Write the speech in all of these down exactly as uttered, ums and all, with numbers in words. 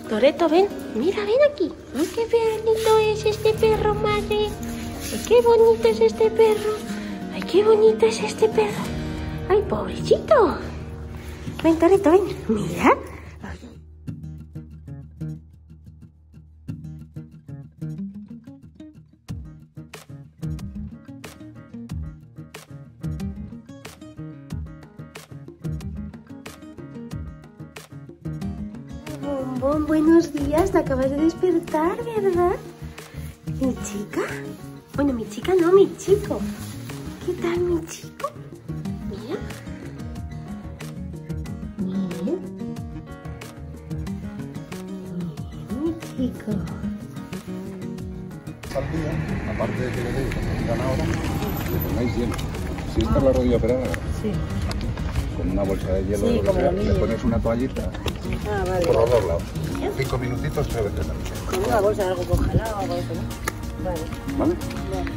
Toreto, ven, mira, ven aquí. Ay, qué bonito es este perro, madre. Ay, qué bonito es este perro. Ay, qué bonito es este perro. Ay, pobrecito. Ven, Toreto, ven, mira. Bombón, buenos días, te acabas de despertar, ¿verdad? ¿Mi chica? Bueno, mi chica no, mi chico. ¿Qué tal, mi chico? Mira. Mira. Mira, mi chico. Partida, aparte de que le deis cuando vengan ahora, le pongáis hielo. Si esta es la rodilla operada, Sí. con una bolsa de hielo, Sí, lo que como sea, lo le mío. pones una toallita Ah, vale. por los dos lados. ¿Ya? Cinco minutitos, tres veces la noche. Con una bolsa de algo congelado o algo de eso, ¿no? Vale. ¿Vale? Vale.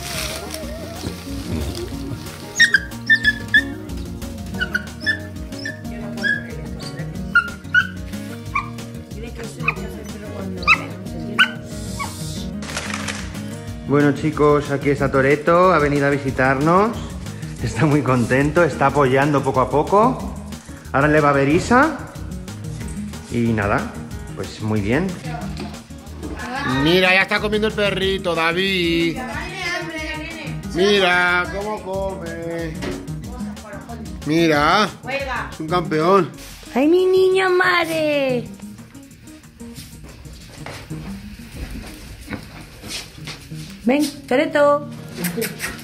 Bueno chicos, aquí está Toreto, ha venido a visitarnos. Está muy contento, está apoyando poco a poco. Ahora le va a ver Isa. Y nada, pues muy bien. Mira, ya está comiendo el perrito, David. Mira cómo come. Mira, es un campeón. ¡Ay, mi niña madre! Ven, Toreto.